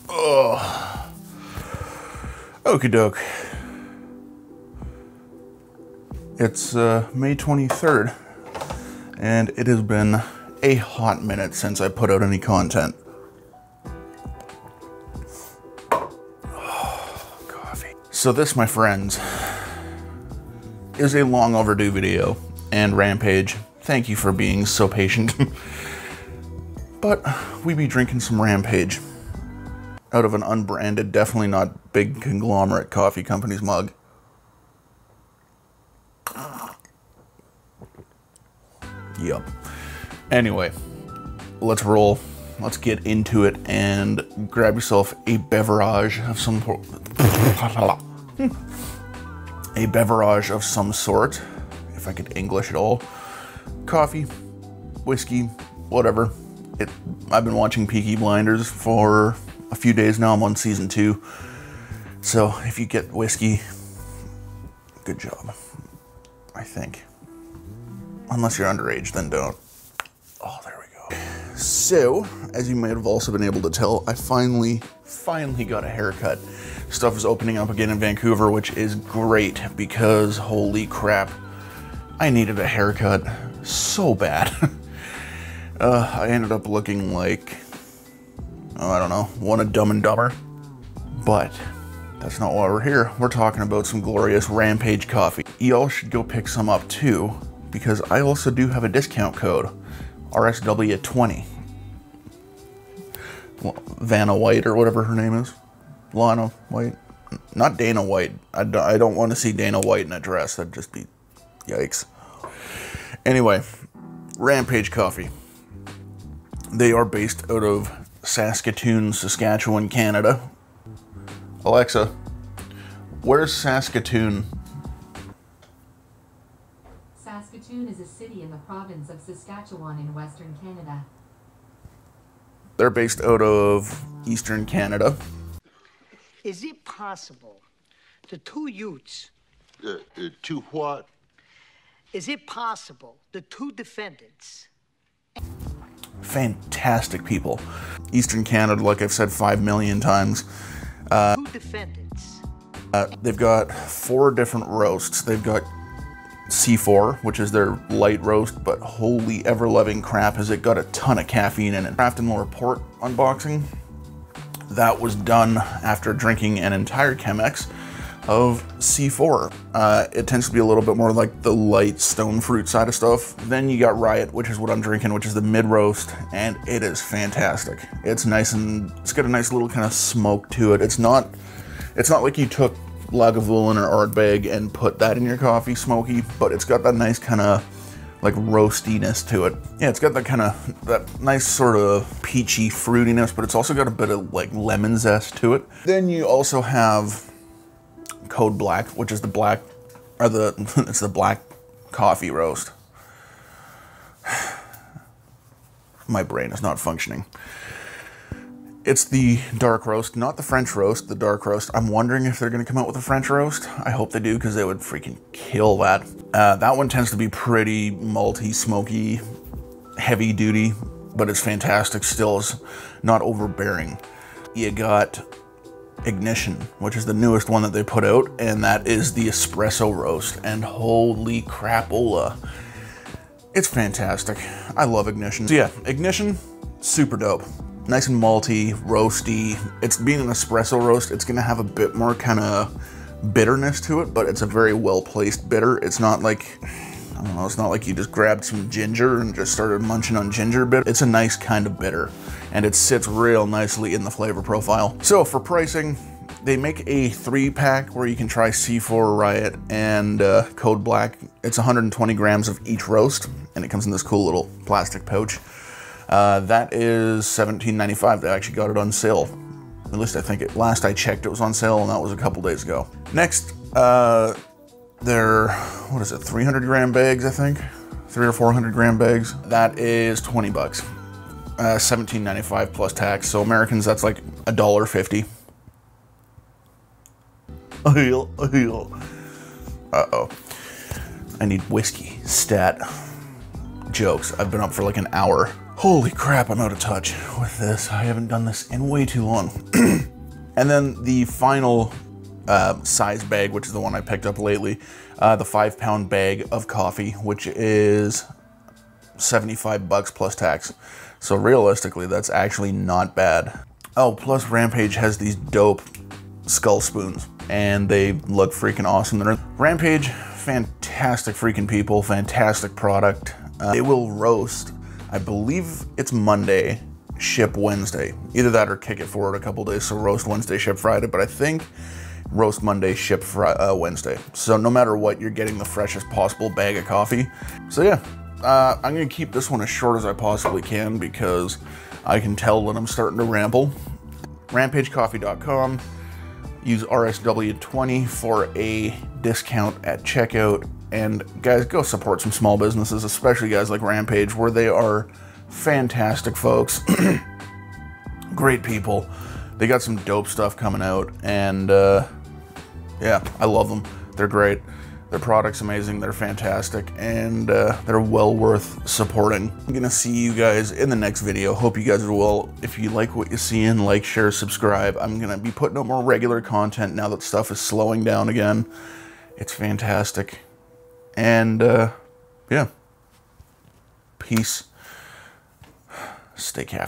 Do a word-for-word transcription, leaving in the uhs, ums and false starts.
Oh. Okie doke. It's uh, May twenty-third, and it has been a hot minute since I put out any content. Oh, coffee. So this, my friends, is a long overdue video, and Rampage, thank you for being so patient. But we be drinking some Rampage out of an unbranded, definitely not big conglomerate coffee company's mug. Yup. Anyway, let's roll. Let's get into it and grab yourself a beverage of some a beverage of some sort, if I could English at all. Coffee, whiskey, whatever. It. I've been watching Peaky Blinders for a few days now. I'm on season two, so if you get whiskey, good job, I think. Unless you're underage, then don't. Oh, there we go. So, as you might have also been able to tell, I finally, finally got a haircut. Stuff is opening up again in Vancouver, which is great because, holy crap, I needed a haircut so bad. uh, I ended up looking like, oh, I don't know, one of Dumb and Dumber. But that's not why we're here. We're talking about some glorious Rampage coffee. Y'all should go pick some up too, because I also do have a discount code, R S W twenty. Vanna White, or whatever her name is. Lana White. Not Dana White. I don't, I don't want to see Dana White in a dress. That'd just be, yikes. Anyway, Rampage Coffee. They are based out of Saskatoon, Saskatchewan, Canada. Alexa, where's Saskatoon? Saskatoon is a city in the province of Saskatchewan in Western Canada. They're based out of Eastern Canada. Is it possible the two youths... Uh, uh, two what? Is it possible the two defendants... Fantastic people. Eastern Canada, like I've said five million times. Uh, two defendants... Uh, they've got four different roasts. They've got C four, which is their light roast, but holy ever-loving crap, has it got a ton of caffeine in it. Craft and Report unboxing, that was done after drinking an entire Chemex of C four. Uh, it tends to be a little bit more like the light stone fruit side of stuff. Then you got Riot, which is what I'm drinking, which is the mid-roast, and it is fantastic. It's nice and, it's got a nice little kind of smoke to it. It's not, it's not like you took Lagavulin or Ardbeg and put that in your coffee, smoky, but it's got that nice kind of like roastiness to it. Yeah, it's got that kind of, that nice sort of peachy fruitiness, but it's also got a bit of like lemon zest to it. Then you also have Code Black, which is the black, or the, it's the black coffee roast. My brain is not functioning. It's the dark roast, not the French roast, the dark roast. I'm wondering if they're going to come out with a French roast. I hope they do, because they would freaking kill that. Uh, that one tends to be pretty malty, smoky, heavy duty, but it's fantastic still. It's not overbearing. You got Ignition, which is the newest one that they put out, and that is the espresso roast. And holy crapola, it's fantastic. I love Ignition. So yeah, Ignition, super dope. Nice and malty, roasty. It's being an espresso roast, it's gonna have a bit more kind of bitterness to it, but it's a very well-placed bitter. It's not like, I don't know, it's not like you just grabbed some ginger and just started munching on ginger bit. It's a nice kind of bitter, and it sits real nicely in the flavor profile. So for pricing, they make a three pack where you can try C four, Riot, and uh, Code Black. It's one hundred twenty grams of each roast, and it comes in this cool little plastic pouch. Uh, that is seventeen ninety-five. They actually got it on sale. At least I think it, last I checked it was on sale, and that was a couple days ago. Next, uh, they're, what is it, three hundred gram bags, I think? Three or four hundred gram bags. That is twenty bucks. Uh, seventeen ninety-five plus tax. So Americans, that's like a dollar fifty. Uh-oh. I need whiskey. Stat. Jokes. I've been up for like an hour. Holy crap, I'm out of touch with this. I haven't done this in way too long. And then the final uh, size bag, which is the one I picked up lately, uh, the five pound bag of coffee, which is seventy-five bucks plus tax. So realistically, that's actually not bad. Oh, plus Rampage has these dope skull spoons, and they look freaking awesome. They're Rampage, fantastic freaking people, fantastic product. Uh, they will roast, I believe it's Monday, ship Wednesday. Either that or kick it forward a couple days, so roast Wednesday, ship Friday, but I think roast Monday, ship Fri uh, Wednesday. So no matter what, you're getting the freshest possible bag of coffee. So yeah, uh, I'm gonna keep this one as short as I possibly can because I can tell that I'm starting to ramble. rampage coffee dot com. Use R S W twenty for a discount at checkout. And guys, go support some small businesses, especially guys like Rampage, where they are fantastic folks. Great people. They got some dope stuff coming out, and uh, yeah, I love them. They're great. Their product's amazing. They're fantastic, and uh, they're well worth supporting. I'm gonna see you guys in the next video. Hope you guys are well. If you like what you're seeing, like, share, subscribe. I'm gonna be putting out more regular content now that stuff is slowing down again. It's fantastic. And uh, yeah, peace. Stay careful.